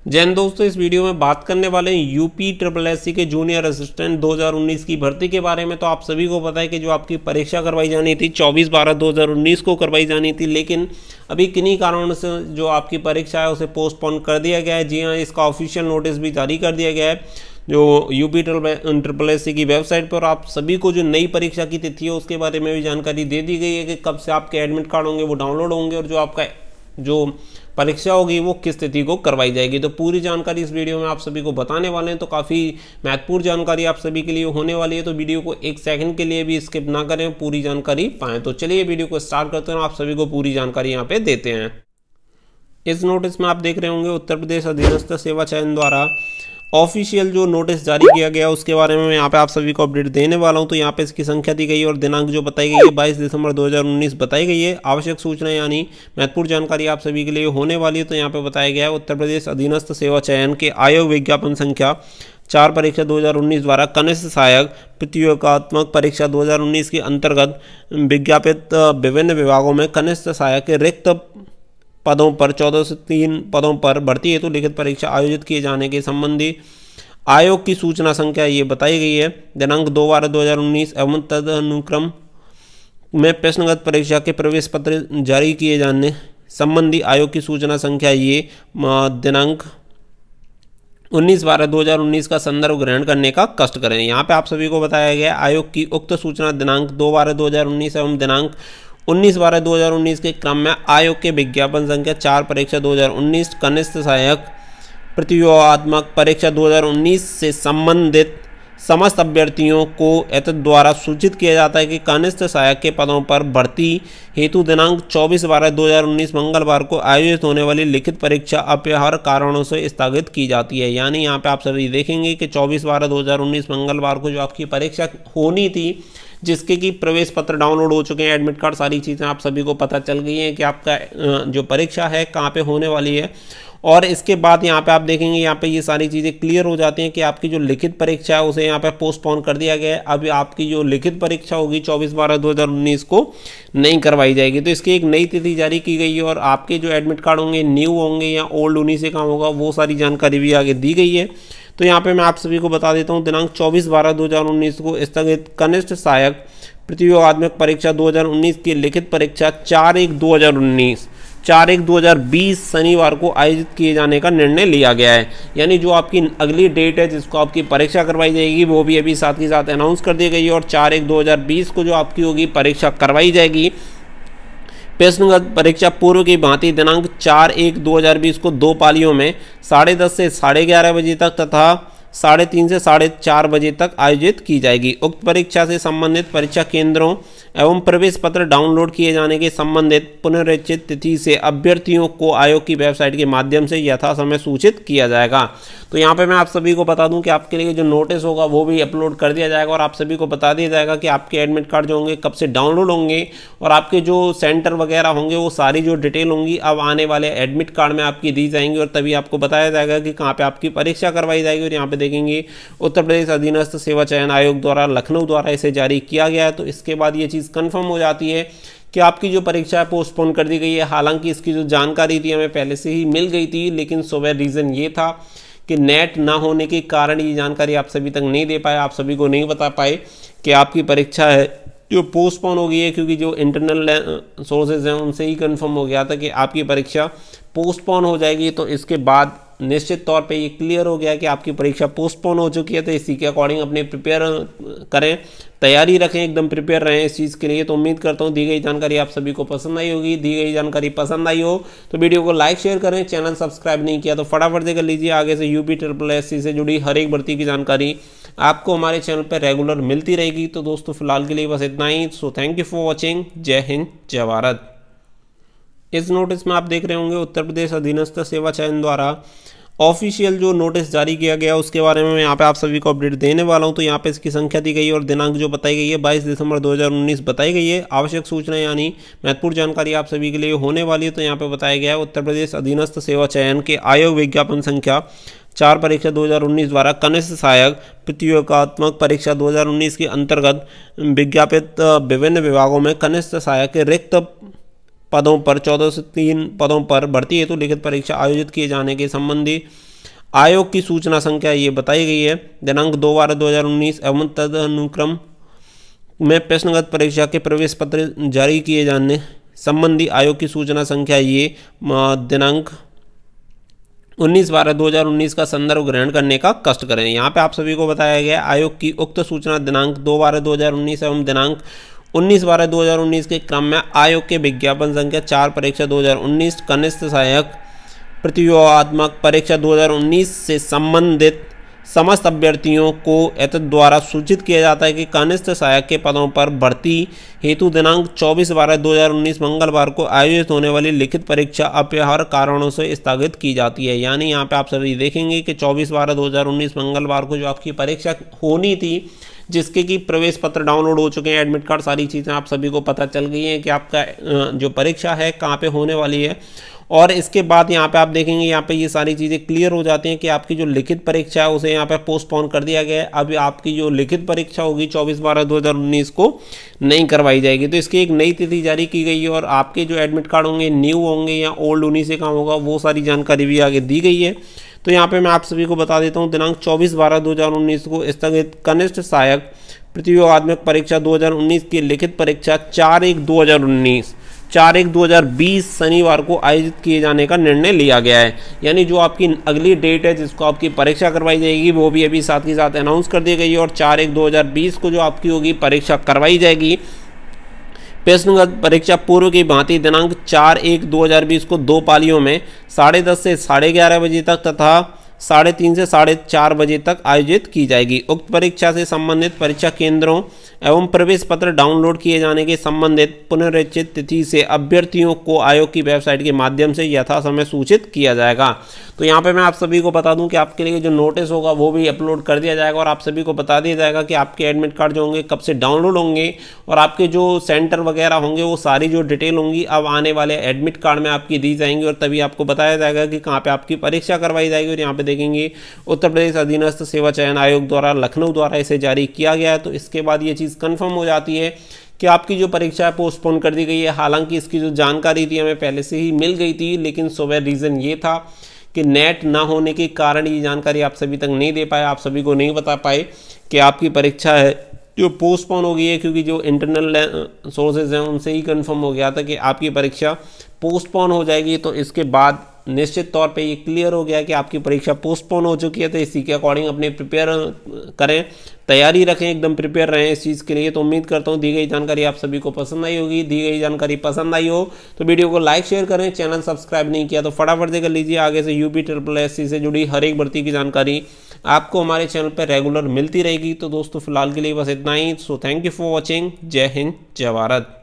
जय हिंद दोस्तों, इस वीडियो में बात करने वाले हैं यूपी SSSC के जूनियर असिस्टेंट 2019 की भर्ती के बारे में। तो आप सभी को पता है कि जो आपकी परीक्षा करवाई जानी थी 24/12/2019 को करवाई जानी थी, लेकिन अभी किन्हीं कारणों से जो आपकी परीक्षा है उसे पोस्टपोन कर दिया गया है। जी हाँ, इसका ऑफिशियल नोटिस भी जारी कर दिया गया है जो यूपी SSSC की वेबसाइट पर। आप सभी को जो नई परीक्षा की तिथि है उसके बारे में भी जानकारी दे दी गई है कि कब से आपके एडमिट कार्ड होंगे वो डाउनलोड होंगे और जो आपका जो परीक्षा होगी वो किस तिथि को करवाई जाएगी। तो पूरी जानकारी इस वीडियो में आप सभी को बताने वाले हैं। तो काफ़ी महत्वपूर्ण जानकारी आप सभी के लिए होने वाली है, तो वीडियो को एक सेकंड के लिए भी स्किप ना करें, पूरी जानकारी पाएँ। तो चलिए वीडियो को स्टार्ट करते हैं, आप सभी को पूरी जानकारी यहाँ पे देते हैं। इस नोटिस में आप देख रहे होंगे उत्तर प्रदेश अधीनस्थ सेवा चयन द्वारा ऑफिशियल जो नोटिस जारी किया गया उसके बारे में मैं यहाँ पे आप सभी को अपडेट देने वाला हूँ। तो यहाँ पे इसकी संख्या दी गई है और दिनांक जो बताई गई है 22 दिसंबर 2019 बताई गई है। आवश्यक सूचना यानी महत्वपूर्ण जानकारी आप सभी के लिए होने वाली है। तो यहाँ पे बताया गया है उत्तर प्रदेश अधीनस्थ सेवा चयन के आयोग विज्ञापन संख्या 4 परीक्षा 2019 द्वारा कनिष्ठ सहायक प्रतियोगात्मक परीक्षा 2019 के अंतर्गत विज्ञापित विभिन्न विभागों में कनिष्ठ सहायक के रिक्त पदों पर 14 से 3 पदों पर भर्ती हेतु लिखित परीक्षा आयोजित किए जाने के संबंधी आयोग की सूचना संख्या ये बताई गई है। दिनांक 2/12/2019 एवं तदनुक्रम में प्रश्नगत परीक्षा के प्रवेश पत्र जारी किए जाने संबंधी आयोग की सूचना संख्या ये दिनांक 19/12/2019 का संदर्भ ग्रहण करने का कष्ट करें। यहाँ पे आप सभी को बताया गया आयोग की उक्त सूचना दिनांक 2/12/2019 एवं दिनांक 19/12/2019 के क्रम में आयोग के विज्ञापन संख्या 4 परीक्षा 2019 कनिष्ठ सहायक प्रतियोगात्मक परीक्षा 2019 से संबंधित समस्त अभ्यर्थियों को एतद द्वारा सूचित किया जाता है कि कनिष्ठ सहायक के पदों पर भर्ती हेतु दिनांक 24/12/2019 मंगलवार को आयोजित होने वाली लिखित परीक्षा अपरिहार्य कारणों से स्थगित की जाती है। यानी यहाँ पे आप सभी देखेंगे कि 24/12/2019 मंगलवार को जो आपकी परीक्षा होनी थी, जिसके कि प्रवेश पत्र डाउनलोड हो चुके हैं, एडमिट कार्ड, सारी चीज़ें आप सभी को पता चल गई हैं कि आपका जो परीक्षा है कहाँ पे होने वाली है। और इसके बाद यहाँ पे आप देखेंगे यहाँ पे ये सारी चीज़ें क्लियर हो जाती हैं कि आपकी जो लिखित परीक्षा है उसे यहाँ पे पोस्टपोन कर दिया गया है। अब आपकी जो लिखित परीक्षा होगी 24/12/2019 को नहीं करवाई जाएगी। तो इसकी एक नई तिथि जारी की गई है और आपके जो एडमिट कार्ड होंगे न्यू होंगे या ओल्ड उन्हीं से काम होगा, वो सारी जानकारी भी आगे दी गई है। तो यहाँ पे मैं आप सभी को बता देता हूँ दिनांक 24/12/2019 को स्थगित कनिष्ठ सहायक प्रतियोगात्मक परीक्षा 2019 की लिखित परीक्षा 4/1/2019 शनिवार को आयोजित किए जाने का निर्णय लिया गया है। यानी जो आपकी अगली डेट है जिसको आपकी परीक्षा करवाई जाएगी वो भी अभी साथ ही साथ अनाउंस कर दी गई है और 4/1/2020 को जो आपकी होगी परीक्षा करवाई जाएगी। प्रश्नगत परीक्षा पूर्व की भांति दिनांक 4/1/2020 को 2 पालियों में 10:30 से 11:30 बजे तक तथा 3:30 से 4:30 बजे तक आयोजित की जाएगी। उक्त परीक्षा से संबंधित परीक्षा केंद्रों एवं प्रवेश पत्र डाउनलोड किए जाने के संबंधित पुनरीक्षित तिथि से अभ्यर्थियों को आयोग की वेबसाइट के माध्यम से यथासमय सूचित किया जाएगा। तो यहाँ पे मैं आप सभी को बता दूं कि आपके लिए जो नोटिस होगा वो भी अपलोड कर दिया जाएगा और आप सभी को बता दिया जाएगा कि आपके एडमिट कार्ड जो होंगे कब से डाउनलोड होंगे और आपके जो सेंटर वगैरह होंगे वो सारी जो डिटेल होंगी अब आने वाले एडमिट कार्ड में आपकी दी जाएंगी और तभी आपको बताया जाएगा कि कहाँ पे आपकी परीक्षा करवाई जाएगी। और यहाँ पे देखेंगे उत्तर प्रदेश अधीनस्थ सेवा चयन आयोग द्वारा लखनऊ द्वारा इसे जारी किया गया है। तो इसके बाद ये चीज़ कन्फर्म हो जाती है कि आपकी जो परीक्षा है पोस्टपोन कर दी गई है। हालांकि इसकी जो जानकारी थी हमें पहले से ही मिल गई थी, लेकिन सुबह रीज़न ये था कि नेट ना होने के कारण ये जानकारी आप सभी तक नहीं दे पाए, आप सभी को नहीं बता पाए कि आपकी परीक्षा है जो पोस्टपोन हो गई है, क्योंकि जो इंटरनल सोर्सेज हैं उनसे ही कंफर्म हो गया था कि आपकी परीक्षा पोस्टपोन हो जाएगी। तो इसके बाद निश्चित तौर पे ये क्लियर हो गया कि आपकी परीक्षा पोस्टपोन हो चुकी है। तो इसी के अकॉर्डिंग अपने प्रिपेयर करें, तैयारी रखें, एकदम प्रिपेयर रहें इस चीज़ के लिए। तो उम्मीद करता हूँ दी गई जानकारी आप सभी को पसंद आई होगी। दी गई जानकारी पसंद आई हो तो वीडियो को लाइक शेयर करें, चैनल सब्सक्राइब नहीं किया तो फटाफट से कर लीजिए। आगे से यूपी SSSC से जुड़ी हर एक भर्ती की जानकारी आपको हमारे चैनल पर रेगुलर मिलती रहेगी। तो दोस्तों फिलहाल के लिए बस इतना ही। So thank you for watching. जय हिंद, जय भारत। इस नोटिस में आप देख रहे होंगे उत्तर प्रदेश अधीनस्थ सेवा चयन द्वारा ऑफिशियल जो नोटिस जारी किया गया उसके बारे में मैं यहाँ पे आप सभी को अपडेट देने वाला हूँ। तो यहाँ पे इसकी संख्या दी गई है और दिनांक जो बताई गई है 22 दिसंबर 2019 बताई गई है। आवश्यक सूचना यानी महत्वपूर्ण जानकारी आप सभी के लिए होने वाली है। तो यहाँ पे बताया गया है उत्तर प्रदेश अधीनस्थ सेवा चयन के आयोग विज्ञापन संख्या 4 परीक्षा 2019 द्वारा कनिष्ठ सहायक प्रतियोगात्मक परीक्षा 2019 के अंतर्गत विज्ञापित विभिन्न विभागों में कनिष्ठ सहायक के रिक्त पदों पर 14 से 3 पदों पर भर्ती हेतु लिखित परीक्षा आयोजित किए जाने के संबंधी आयोग की सूचना संख्या ये बताई गई है। दिनांक 2/12/2019 एवं तदनुक्रम में प्रश्नगत परीक्षा के प्रवेश पत्र जारी किए जाने संबंधी आयोग की सूचना संख्या ये दिनांक 19/12/2019 का संदर्भ ग्रहण करने का कष्ट करें। यहाँ पे आप सभी को बताया गया आयोग की उक्त सूचना दिनांक 2/12/2019 एवं दिनांक 19/12/2019 के क्रम में आयोग के विज्ञापन संख्या 4 परीक्षा 2019 कनिष्ठ सहायक प्रतियोगात्मक परीक्षा 2019 से संबंधित समस्त अभ्यर्थियों को एतद द्वारा सूचित किया जाता है कि कनिष्ठ सहायक के पदों पर भर्ती हेतु दिनांक 24/12/2019 मंगलवार को आयोजित होने वाली लिखित परीक्षा अपरिहार्य कारणों से स्थगित की जाती है। यानी यहाँ पे आप सभी देखेंगे कि 24/12/2019 मंगलवार को जो आपकी परीक्षा होनी थी, जिसके कि प्रवेश पत्र डाउनलोड हो चुके हैं, एडमिट कार्ड, सारी चीज़ें आप सभी को पता चल गई हैं कि आपका जो परीक्षा है कहाँ पे होने वाली है। और इसके बाद यहाँ पे आप देखेंगे यहाँ पे ये सारी चीज़ें क्लियर हो जाती हैं कि आपकी जो लिखित परीक्षा है उसे यहाँ पे पोस्टपोन कर दिया गया है। अभी आपकी जो लिखित परीक्षा होगी 24/12/2019 को नहीं करवाई जाएगी। तो इसकी एक नई तिथि जारी की गई है और आपके जो एडमिट कार्ड होंगे न्यू होंगे या ओल्ड उन्हीं से काम होगा, वो सारी जानकारी भी आगे दी गई है। तो यहाँ पे मैं आप सभी को बता देता हूँ दिनांक 24/12/2019 को स्थगित कनिष्ठ सहायक प्रतियोगात्मक परीक्षा 2019 की लिखित परीक्षा 4/1/2019 शनिवार को आयोजित किए जाने का निर्णय लिया गया है। यानी जो आपकी अगली डेट है जिसको आपकी परीक्षा करवाई जाएगी वो भी अभी साथ ही साथ अनाउंस कर दी गई है और 4/1/2020 को जो आपकी होगी परीक्षा करवाई जाएगी। प्रश्नगत परीक्षा पूर्व की भांति दिनांक 4/1/2020 को 2 पालियों में 10:30 से 11:30 बजे तक तथा 3:30 से 4:30 बजे तक आयोजित की जाएगी। उक्त परीक्षा से संबंधित परीक्षा केंद्रों एवं प्रवेश पत्र डाउनलोड किए जाने के संबंधित पुनरीक्षित तिथि से अभ्यर्थियों को आयोग की वेबसाइट के माध्यम से यथासमय सूचित किया जाएगा। तो यहाँ पे मैं आप सभी को बता दूं कि आपके लिए जो नोटिस होगा वो भी अपलोड कर दिया जाएगा और आप सभी को बता दिया जाएगा कि आपके एडमिट कार्ड जो होंगे कब से डाउनलोड होंगे और आपके जो सेंटर वगैरह होंगे वो सारी जो डिटेल होंगी अब आने वाले एडमिट कार्ड में आपकी दी जाएंगी और तभी आपको बताया जाएगा कि कहाँ पे आपकी परीक्षा करवाई जाएगी। और यहाँ पे देखेंगे उत्तर प्रदेश अधीनस्थ सेवा चयन आयोग द्वारा लखनऊ द्वारा इसे जारी किया गया है। तो इसके बाद ये चीज़ कन्फर्म हो जाती है कि आपकी जो परीक्षा है पोस्टपोन कर दी गई है। हालांकि इसकी जो जानकारी थी हमें पहले से ही मिल गई थी, लेकिन सुबह रीज़न ये था कि नेट ना होने के कारण ये जानकारी आप सभी तक नहीं दे पाए, आप सभी को नहीं बता पाए कि आपकी परीक्षा है जो पोस्टपोन हो गई है, क्योंकि जो इंटरनल सोर्सेज हैं उनसे ही कंफर्म हो गया था कि आपकी परीक्षा पोस्टपोन हो जाएगी। तो इसके बाद निश्चित तौर पे ये क्लियर हो गया कि आपकी परीक्षा पोस्टपोन हो चुकी है। तो इसी के अकॉर्डिंग अपने प्रिपेयर करें, तैयारी रखें, एकदम प्रिपेयर रहें इस चीज़ के लिए। तो उम्मीद करता हूँ दी गई जानकारी आप सभी को पसंद आई होगी। दी गई जानकारी पसंद आई हो तो वीडियो को लाइक शेयर करें, चैनल सब्सक्राइब नहीं किया तो फटाफट से कर लीजिए। आगे से UPSSC से जुड़ी हर एक भर्ती की जानकारी आपको हमारे चैनल पर रेगुलर मिलती रहेगी। तो दोस्तों फिलहाल के लिए बस इतना ही। So thank you for watching. जय हिंद, जय भारत।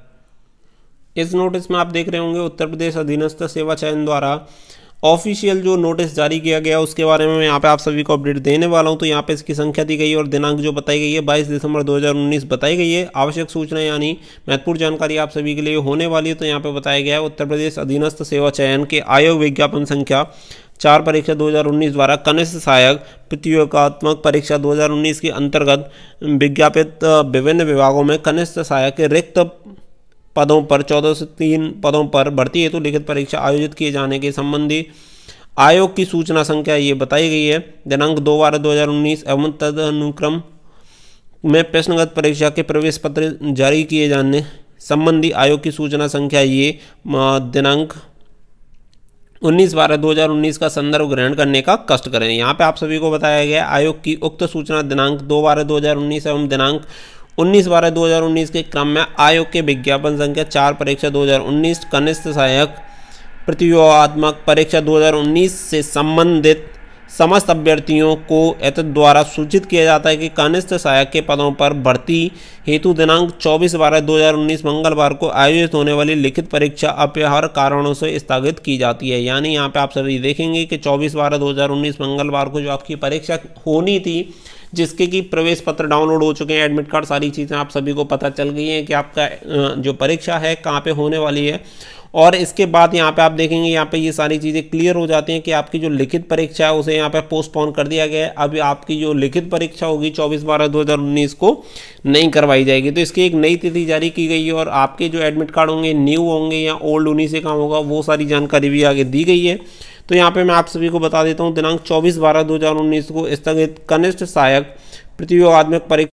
इस नोटिस में आप देख रहे होंगे उत्तर प्रदेश अधीनस्थ सेवा चयन द्वारा ऑफिशियल जो नोटिस जारी किया गया उसके बारे में यहाँ पे आप सभी को अपडेट देने वाला हूँ। तो यहाँ पे इसकी संख्या दी गई है और दिनांक जो बताई गई है 22 दिसंबर 2019 बताई गई है। आवश्यक सूचना यानी महत्वपूर्ण जानकारी आप सभी के लिए होने वाली है। तो यहाँ पे बताया गया है उत्तर प्रदेश अधीनस्थ सेवा चयन के आयोग विज्ञापन संख्या 4 परीक्षा 2019 द्वारा कनिष्ठ सहायक प्रतियोगात्मक परीक्षा 2019 के अंतर्गत विज्ञापित विभिन्न विभागों में कनिष्ठ सहायक के रिक्त पदों पर 14 से 3 पदों पर भर्ती हेतु लिखित परीक्षा आयोजित किए जाने के संबंधी आयोग की सूचना संख्या ये बताई गई है। दिनांक 2/12/2019 एवं तदनुक्रम में प्रश्नगत परीक्षा के प्रवेश पत्र जारी किए जाने संबंधी आयोग की सूचना संख्या ये दिनांक 19/12/2019 का संदर्भ ग्रहण करने का कष्ट करें। यहाँ पे आप सभी को बताया गया आयोग की उक्त सूचना दिनांक 2/12/2019 एवं दिनांक 19/12/2019 के क्रम में आयोग के विज्ञापन संख्या 4 परीक्षा 2019 कनिष्ठ सहायक प्रतियोगात्मक परीक्षा 2019 से संबंधित समस्त अभ्यर्थियों को एतद द्वारा सूचित किया जाता है कि कनिष्ठ सहायक के पदों पर भर्ती हेतु दिनांक 24/12/2019 मंगलवार को आयोजित होने वाली लिखित परीक्षा अपरिहार्य कारणों से स्थगित की जाती है। यानी यहाँ पे आप सभी देखेंगे कि 24/12/2019 मंगलवार को जो आपकी परीक्षा होनी थी, जिसके कि प्रवेश पत्र डाउनलोड हो चुके हैं, एडमिट कार्ड, सारी चीज़ें आप सभी को पता चल गई हैं कि आपका जो परीक्षा है कहाँ पे होने वाली है। और इसके बाद यहाँ पे आप देखेंगे यहाँ पे ये सारी चीज़ें क्लियर हो जाती हैं कि आपकी जो लिखित परीक्षा है उसे यहाँ पे पोस्टपोन कर दिया गया है। अभी आपकी जो लिखित परीक्षा होगी 24/12/2019 को नहीं करवाई जाएगी। तो इसकी एक नई तिथि जारी की गई है और आपके जो एडमिट कार्ड होंगे न्यू होंगे या ओल्ड उन्हीं से काम होगा, वो सारी जानकारी भी आगे दी गई है। तो यहाँ पे मैं आप सभी को बता देता हूँ दिनांक 24/12/2019 को स्थगित कनिष्ठ सहायक प्रतियोगात्मक परीक्षा